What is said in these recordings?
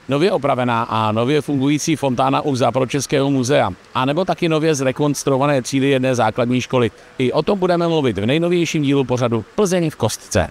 nově opravená a nově fungující fontána u Západočeského muzea, anebo taky nově zrekonstruované třídy jedné základní školy. I o tom budeme mluvit v nejnovějším dílu pořadu Plzeň v kostce.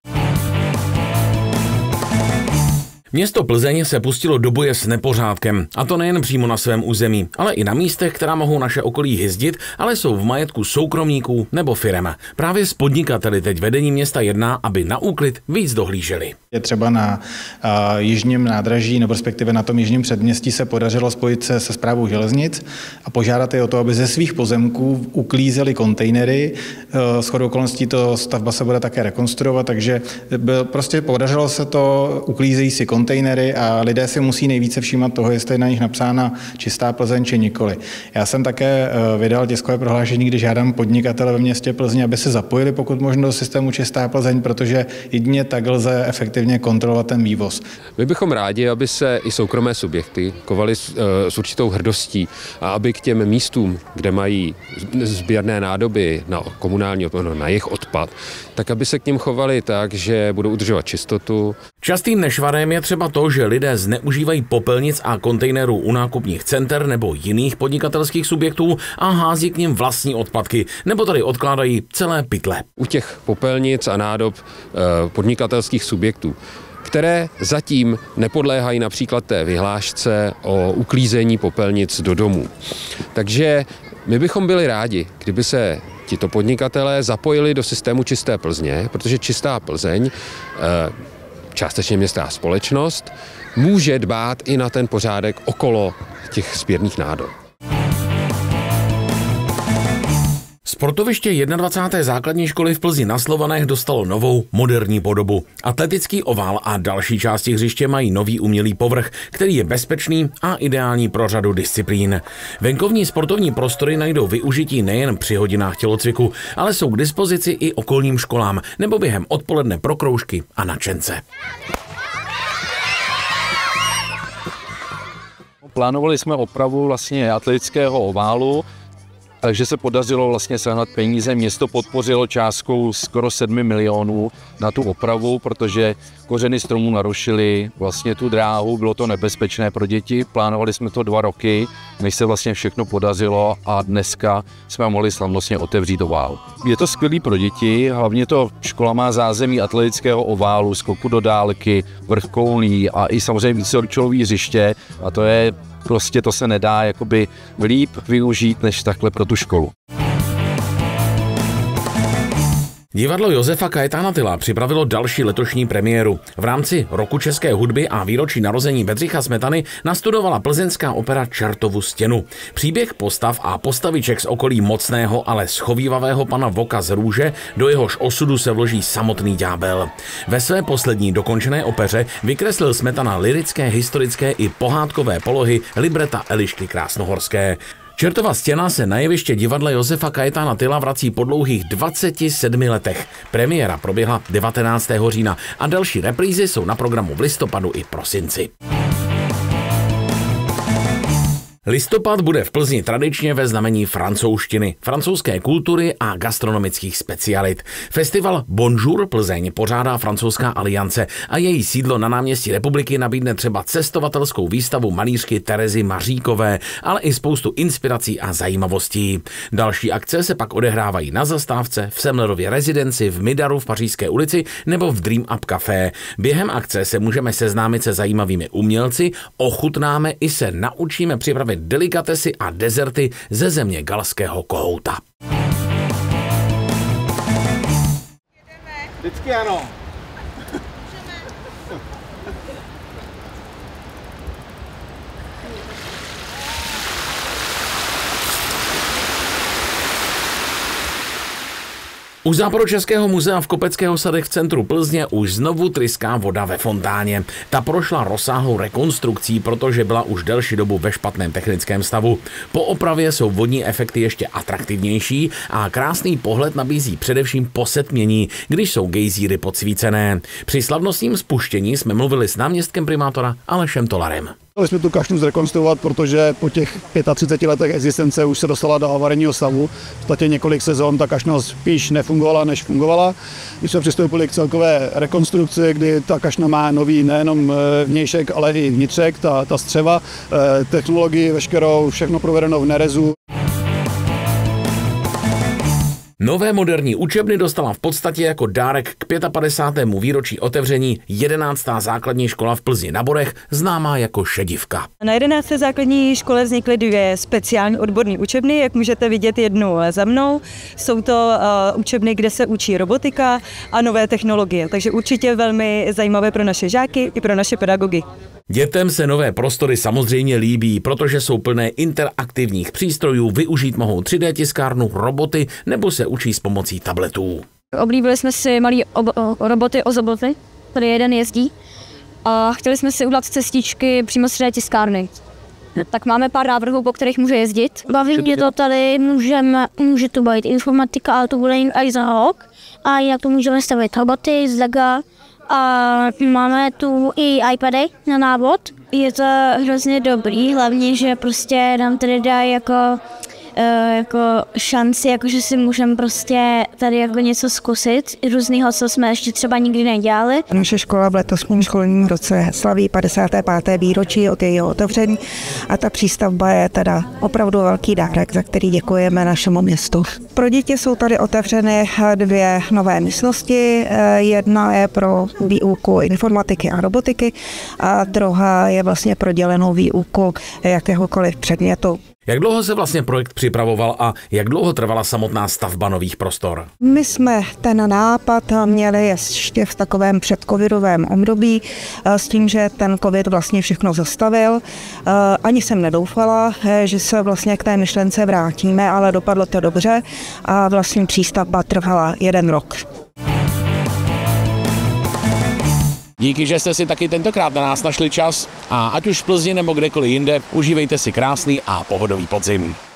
Město Plzeň se pustilo do boje s nepořádkem, a to nejen přímo na svém území, ale i na místech, která mohou naše okolí hyzdit, ale jsou v majetku soukromníků nebo firem. Právě s podnikateli teď vedení města jedná, aby na úklid víc dohlíželi. Je třeba na jižním nádraží, nebo respektive na tom jižním předměstí se podařilo spojit se se správou železnic a požádat je o to, aby ze svých pozemků uklízeli kontejnery. Shodou okolností to stavba se bude také rekonstruovat, takže prostě podařilo se to, uklízejí si kontejnery a lidé si musí nejvíce všímat toho, jestli je na nich napsána Čistá Plzeň či nikoli. Já jsem také vydal tiskové prohlášení, kdy žádám podnikatele ve městě Plzeň, aby se zapojili pokud možno do systému Čistá Plzeň, protože jedině tak lze efektivně kontrolovat ten vývoz. My bychom rádi, aby se i soukromé subjekty chovaly s určitou hrdostí a aby k těm místům, kde mají sběrné nádoby na komunální na jejich odpad, tak aby se k nim chovali tak, že budou udržovat čistotu. Častým nešvarem je třeba to, že lidé zneužívají popelnic a kontejnerů u nákupních center nebo jiných podnikatelských subjektů a hází k nim vlastní odpadky, nebo tady odkládají celé pytle. U těch popelnic a nádob podnikatelských subjektů, které zatím nepodléhají například té vyhlášce o uklízení popelnic do domů. Takže my bychom byli rádi, kdyby se tito podnikatelé zapojili do systému Čisté Plzně, protože Čistá Plzeň, částečně městská společnost, může dbát i na ten pořádek okolo těch sběrných nádob. Sportoviště 21. základní školy v Plzni na Slovanech dostalo novou moderní podobu. Atletický ovál a další části hřiště mají nový umělý povrch, který je bezpečný a ideální pro řadu disciplín. Venkovní sportovní prostory najdou využití nejen při hodinách tělocviku, ale jsou k dispozici i okolním školám nebo během odpoledne pro kroužky a nadšence. Plánovali jsme opravu vlastně atletického oválu, takže se podařilo vlastně sehnat peníze. Město podpořilo částkou skoro 7 milionů na tu opravu, protože kořeny stromů narušily vlastně tu dráhu, bylo to nebezpečné pro děti. Plánovali jsme to 2 roky, než se vlastně všechno podařilo a dneska jsme mohli slavnostně otevřít ovál. Je to skvělý pro děti, hlavně to škola má zázemí atletického oválu, skoku do dálky, vrcholný a i samozřejmě víceúčelové hřiště a to je prostě to se nedá jakoby líp využít než takhle pro tu školu. Divadlo Josefa Kajetána Tyla připravilo další letošní premiéru. V rámci Roku české hudby a výročí narození Bedřicha Smetany nastudovala plzeňská opera Čertovu stěnu. Příběh postav a postaviček z okolí mocného, ale schovívavého pana Voka z Růže, do jehož osudu se vloží samotný ďábel. Ve své poslední dokončené opeře vykreslil Smetana lyrické, historické i pohádkové polohy libreta Elišky Krásnohorské. Čertova stěna se na jeviště divadla Josefa Kajetána Tyla vrací po dlouhých 27 letech. Premiéra proběhla 19. října a další reprízy jsou na programu v listopadu i prosinci. Listopad bude v Plzni tradičně ve znamení francouzštiny, francouzské kultury a gastronomických specialit. Festival Bonjour Plzeň pořádá Francouzská aliance a její sídlo na náměstí Republiky nabídne třeba cestovatelskou výstavu malířky Terezy Maříkové, ale i spoustu inspirací a zajímavostí. Další akce se pak odehrávají na zastávce, v Semlerově rezidenci, v Midaru v Pařížské ulici nebo v Dream Up Café. Během akce se můžeme seznámit se zajímavými umělci, ochutnáme i se naučíme připravit delikatesy a dezerty ze země galského kohouta. Vždycky ano. U Západočeského muzea v Kopeckého sadech v centru Plzně už znovu tryská voda ve fontáně. Ta prošla rozsáhlou rekonstrukcí, protože byla už delší dobu ve špatném technickém stavu. Po opravě jsou vodní efekty ještě atraktivnější a krásný pohled nabízí především po setmění, když jsou gejzíry podsvícené. Při slavnostním spuštění jsme mluvili s náměstkem primátora Alešem Tolarem. Jsme tu kašnu zrekonstruovat, protože po těch 35 letech existence už se dostala do havarijního stavu. V podstatě několik sezon ta kašna spíš nefungovala, než fungovala. Když jsme přistoupili k celkové rekonstrukci, kdy ta kašna má nový nejenom vnějšek, ale i vnitřek, ta střeva, technologii veškerou, všechno provedeno v nerezu. Nové moderní učebny dostala v podstatě jako dárek k 55. výročí otevření 11. základní škola v Plzni na Borech, známá jako Šedivka. Na 11. základní škole vznikly dvě speciální odborné učebny, jak můžete vidět jednu za mnou. Jsou to učebny, kde se učí robotika a nové technologie, takže určitě velmi zajímavé pro naše žáky i pro naše pedagogy. Dětem se nové prostory samozřejmě líbí, protože jsou plné interaktivních přístrojů, využít mohou 3D tiskárnu, roboty nebo se učí s pomocí tabletů. Oblíbili jsme si malý roboty ozoboty, tady jeden jezdí, a chtěli jsme si udělat cestičky přímo z 3D tiskárny. Tak máme pár návrhů, po kterých může jezdit. Baví mě to tady, může to být informatika, ale to bude jen i za rok. A jinak to můžeme stavit roboty z Lega. A máme tu i iPady na návod. Je to hrozně dobrý, hlavně, že prostě nám tady dá jako šanci, jako že si můžeme prostě tady jako něco zkusit, různýho, co jsme ještě třeba nikdy nedělali. Naše škola v letošním školním roce slaví 55. výročí od jejího otevření a ta přístavba je teda opravdu velký dárek, za který děkujeme našemu městu. Pro děti jsou tady otevřeny dvě nové místnosti. Jedna je pro výuku informatiky a robotiky a druhá je vlastně pro dělenou výuku jakéhokoliv předmětu. Jak dlouho se vlastně projekt připravoval a jak dlouho trvala samotná stavba nových prostor? My jsme ten nápad měli ještě v takovém předcovidovém období s tím, že ten covid vlastně všechno zastavil. Ani jsem nedoufala, že se vlastně k té myšlence vrátíme, ale dopadlo to dobře a vlastně přístavba trvala 1 rok. Díky, že jste si taky tentokrát na nás našli čas a ať už v Plzni nebo kdekoliv jinde, užívejte si krásný a pohodový podzim.